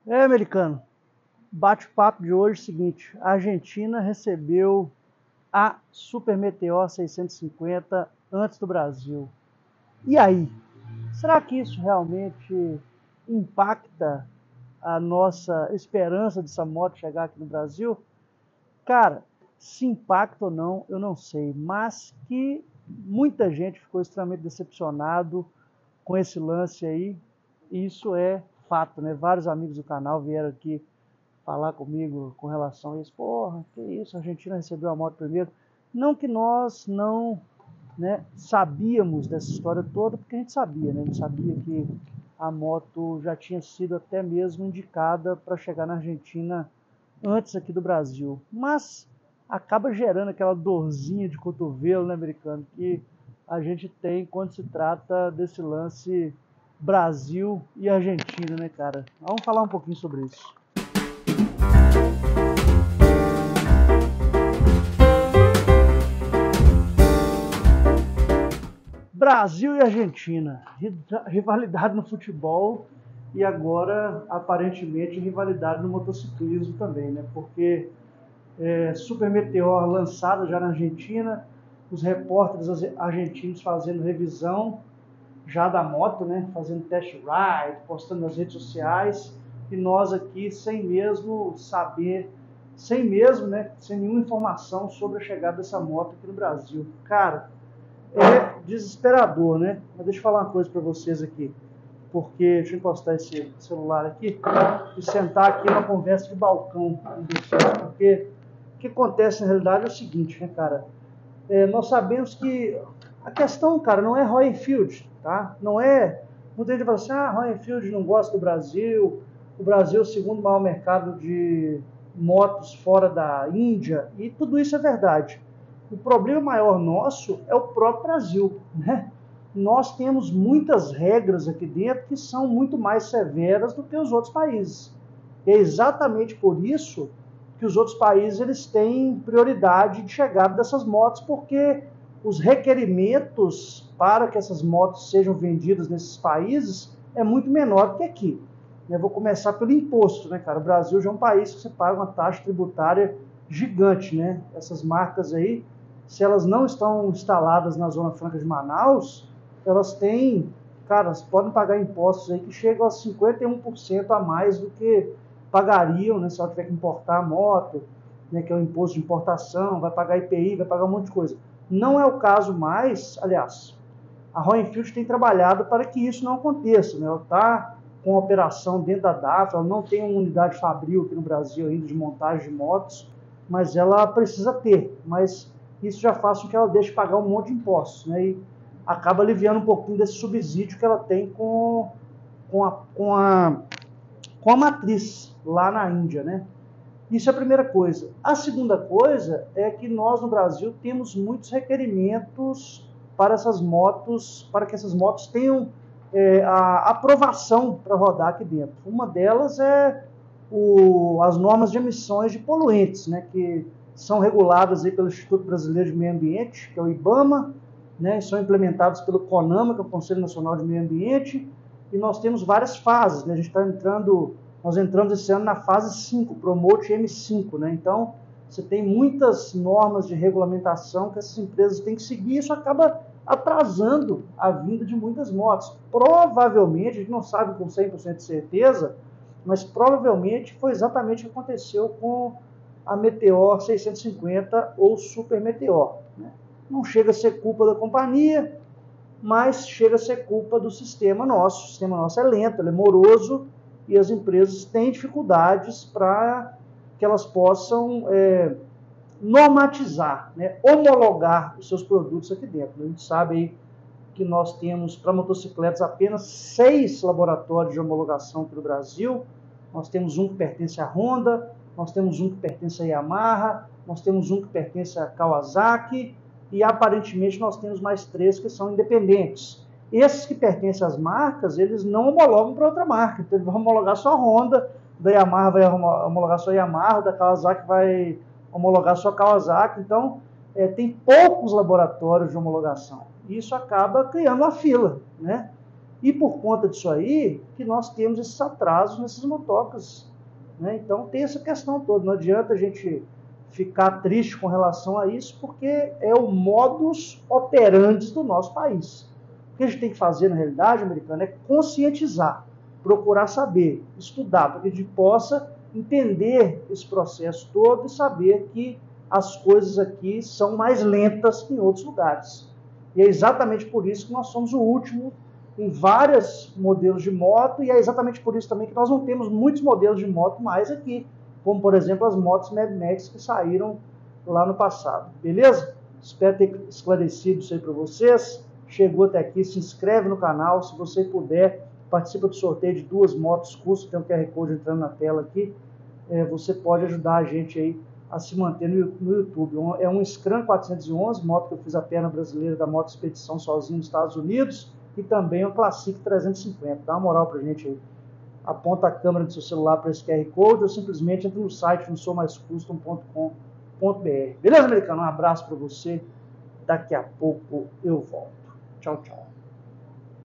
Americano, bate-papo de hoje é o seguinte: a Argentina recebeu a Super Meteor 650 antes do Brasil. E aí? Será que isso realmente impacta a nossa esperança dessa moto chegar aqui no Brasil? Cara, se impacta ou não, eu não sei, mas que muita gente ficou extremamente decepcionado com esse lance aí, isso é fato, né? Vários amigos do canal vieram aqui falar comigo com relação a isso. Porra, que isso, a Argentina recebeu a moto primeiro. Não que nós não, né, sabíamos dessa história toda, porque a gente sabia, né? A gente sabia que a moto já tinha sido até mesmo indicada para chegar na Argentina antes aqui do Brasil. Mas acaba gerando aquela dorzinha de cotovelo, né, americano, que a gente tem quando se trata desse lance Brasil e Argentina, né, cara? Vamos falar um pouquinho sobre isso. Brasil e Argentina, rivalidade no futebol e agora aparentemente rivalidade no motociclismo também, né? Porque Super Meteor lançada já na Argentina, os repórteres argentinos fazendo revisão já da moto, né? Fazendo test ride, postando nas redes sociais, e nós aqui sem mesmo saber, sem mesmo, né? Sem nenhuma informação sobre a chegada dessa moto aqui no Brasil. Cara, é desesperador, né? Mas deixa eu falar uma coisa para vocês aqui, porque deixa eu encostar esse celular aqui e sentar aqui numa conversa de balcão com vocês, porque o que acontece na realidade é o seguinte, né, cara? Nós sabemos que a questão, cara, não é Royal Enfield, tá? Não é. Muita gente fala assim: Royal Enfield não gosta do Brasil, o Brasil é o segundo maior mercado de motos fora da Índia, e tudo isso é verdade. O problema maior nosso é o próprio Brasil, né? Nós temos muitas regras aqui dentro que são muito mais severas do que os outros países. E é exatamente por isso que os outros países eles têm prioridade de chegada dessas motos, porque os requerimentos para que essas motos sejam vendidas nesses países é muito menor do que aqui. Eu vou começar pelo imposto, né, cara? O Brasil já é um país que você paga uma taxa tributária gigante, né? Essas marcas aí, se elas não estão instaladas na Zona Franca de Manaus, elas têm, cara, elas podem pagar impostos aí que chegam a 51% a mais do que pagariam, né, se ela tiver que importar a moto, né, que é o imposto de importação, vai pagar IPI, vai pagar um monte de coisa. Não é o caso mais, aliás, a Royal Enfield tem trabalhado para que isso não aconteça, né? Ela está com a operação dentro da DAF, ela não tem uma unidade fabril aqui no Brasil ainda de montagem de motos, mas ela precisa ter, mas isso já faz com que ela deixe de pagar um monte de impostos, né? E acaba aliviando um pouquinho desse subsídio que ela tem com a matriz lá na Índia, né? Isso é a primeira coisa. A segunda coisa é que nós no Brasil temos muitos requerimentos para essas motos, para que essas motos tenham a aprovação para rodar aqui dentro. Uma delas é as normas de emissões de poluentes, né, que são reguladas aí pelo Instituto Brasileiro de Meio Ambiente, que é o IBAMA, né, são implementados pelo CONAMA, que é o Conselho Nacional de Meio Ambiente, e nós temos várias fases, né? Nós entramos esse ano na fase 5, Promote M5, né? Então, você tem muitas normas de regulamentação que essas empresas têm que seguir, e isso acaba atrasando a vinda de muitas motos. Provavelmente, a gente não sabe com 100% de certeza, mas provavelmente foi exatamente o que aconteceu com a Meteor 650 ou Super Meteor, né? Não chega a ser culpa da companhia, mas chega a ser culpa do sistema nosso. O sistema nosso é lento, ele é moroso, e as empresas têm dificuldades para que elas possam normatizar, né, homologar os seus produtos aqui dentro. A gente sabe aí que nós temos para motocicletas apenas 6 laboratórios de homologação aqui no Brasil. Nós temos um que pertence à Honda, nós temos um que pertence à Yamaha, nós temos um que pertence à Kawasaki, e aparentemente nós temos mais 3 que são independentes. Esses que pertencem às marcas, eles não homologam para outra marca, então eles vão homologar só a Honda, da Yamaha vai homologar só a Yamaha, da Kawasaki vai homologar só a Kawasaki. Então tem poucos laboratórios de homologação. Isso acaba criando uma fila, né? E por conta disso aí, que nós temos esses atrasos nessas motocas, né? Então tem essa questão toda. Não adianta a gente ficar triste com relação a isso, porque é o modus operandi do nosso país. O que a gente tem que fazer, na realidade, americana, é conscientizar, procurar saber, estudar, para que a gente possa entender esse processo todo e saber que as coisas aqui são mais lentas que em outros lugares. E é exatamente por isso que nós somos o último em vários modelos de moto, e é exatamente por isso também que nós não temos muitos modelos de moto mais aqui, como, por exemplo, as motos Mad Max que saíram lá no passado. Beleza? Espero ter esclarecido isso aí para vocês. Chegou até aqui, se inscreve no canal, se você puder, participa do sorteio de 2 motos custom, tem um QR Code entrando na tela aqui. Você pode ajudar a gente aí a se manter no YouTube. É um Scram 411, moto que eu fiz a perna brasileira da Moto Expedição sozinho nos Estados Unidos, e também o Classic 350. Dá uma moral pra gente aí. Aponta a câmera do seu celular para esse QR Code ou simplesmente entra no site no soumaiscustom.com.br. Beleza, americano? Um abraço para você. Daqui a pouco eu volto. Tchau, tchau.